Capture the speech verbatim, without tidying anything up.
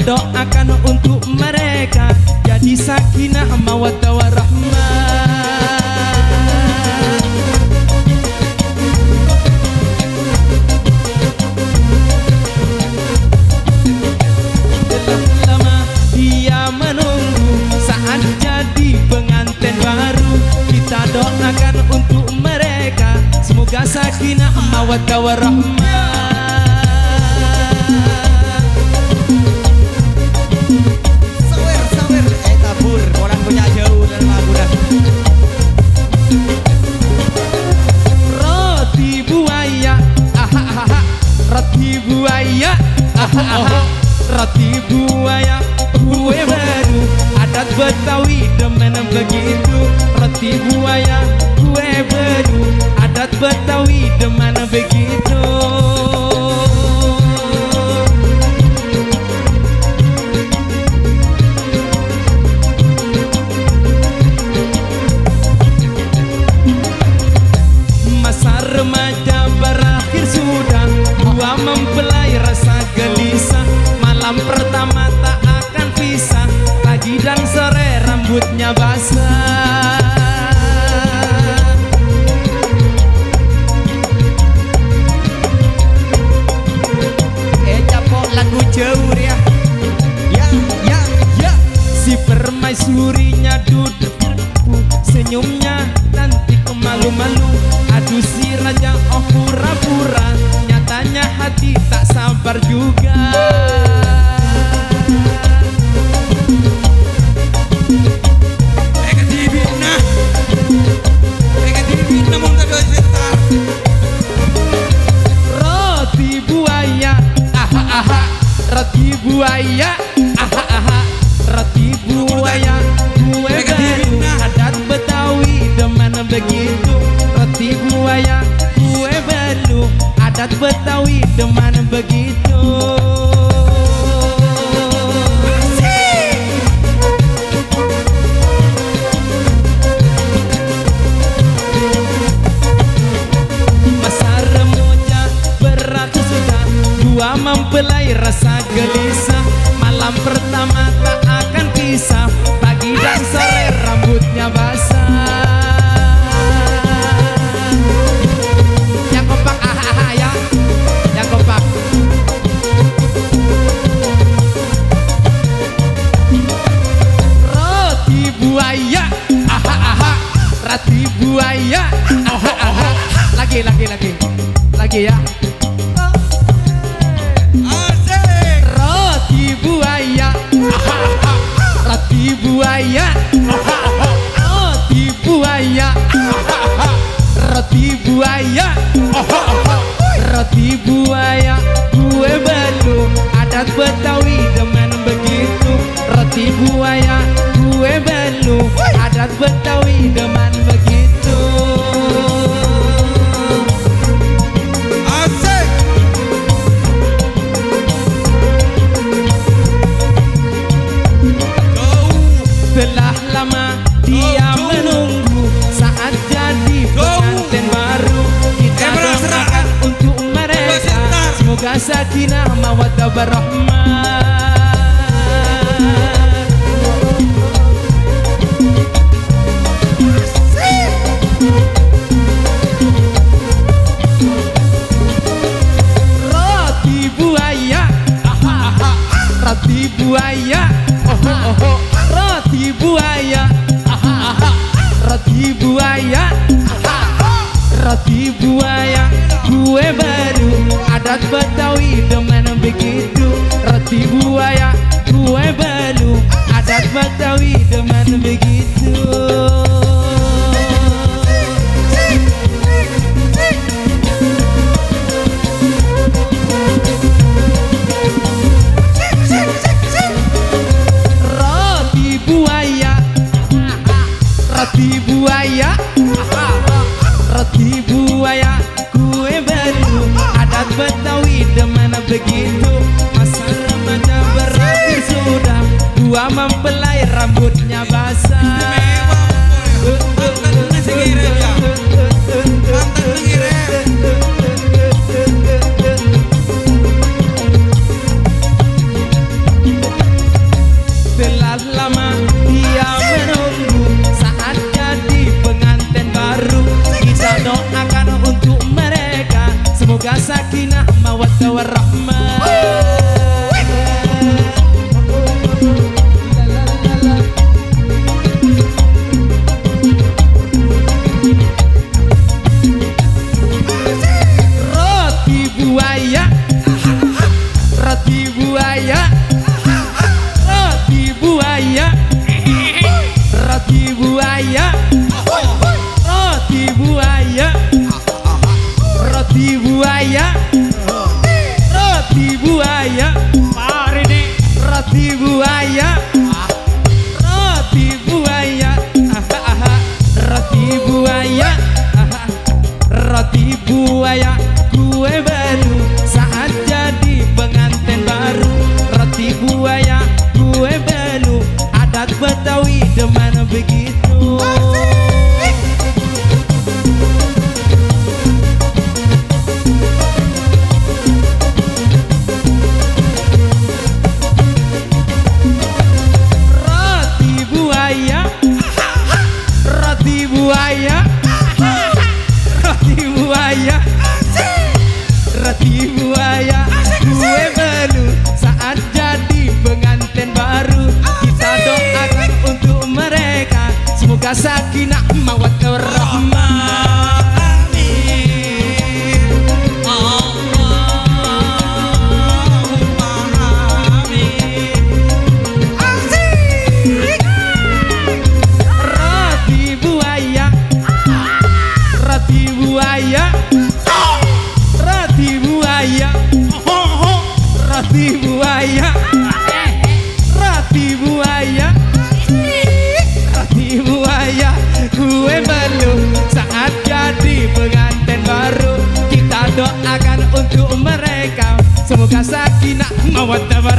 doakan untuk mereka jadi sakinah mawaddah warahmah. Lama dia menunggu saat jadi pengantin baru. Kita doakan untuk mereka semoga sakinah mawaddah warahmah. Sawer sawer eh tabur orang punya jauh dan lagu dah. Roti buaya, aha aha, roti buaya, aha aha, roti buaya, kue baru, adat Betawi demen begitu. Roti buaya, kue baru, adat Betawi demen begitu. Masa remaja berakhir sudah, dua mempelai rasa gelisah. Malam pertama tak akan pisah, pagi dan sore rambutnya basah. Eh capok lagu jauh ya. Ya ya ya. Si permaisurinya duduk senyumnya nanti kemalu-malu. Aduh si raja oh pura-pura, nyatanya hati tak sabar juga. Mereka dibina, mereka dibina muntah dua juta. Roti buaya, aha aha, roti buaya, aha aha, roti buaya, kue baru, adat Betawi demen begitu. Roti buaya, kue baru, adat Betawi demen begitu. Masa remaja berakhir sudah, dua mempelai rasa gelisah. Malam pertama tak akan pisah, pagi dan sore rambutnya basah. Yang kompak aha aha ya, yang kompak. Roti buaya, aha aha, roti buaya, aha aha. Lagi lagi lagi, lagi ya. Asik. Roti buaya, aha aha, roti buaya, aha aha, roti buaya, aha aha, roti buaya, aha aha, roti buaya, kue baru, adat Betawi demen begitu. Roti buaya, kue baru, adat Betawi demen begitu. Asik. Jauh. Telah lama dia Oh, menunggu saat jadi pengantin baru. Kita Eh, berasra. doakan untuk mereka Berasra. semoga sakinah mawaddah warahmah. Roti buaya, aha aha, roti buaya, oho oho, roti buaya, aha aha, roti buaya, aha aha, roti buaya, kue baru, adat Betawi demen begitu. Roti buaya, kue baru, adat Betawi demen begitu. Roti buaya, roti buaya, roti buaya, kue baru, adat Betawi demen begitu. Masa remaja berakhir sudah, dua mempelai rambutnya basah. buaya gue baru saat jadi pengantin baru. Roti buaya gue baru adat Betawi demen begitu. Buaya, roti buaya, roti buaya, gue baru saat jadi pengantin baru. Kita doakan untuk mereka semoga sakinah mawaddah warahmah. Amin. Allahumma amin. Asik. Roti buaya, roti buaya, roti buaya, roti buaya, roti buaya, roti buaya, gue baru saat jadi pengantin baru. Kita doakan untuk mereka semoga sakinah mawaddah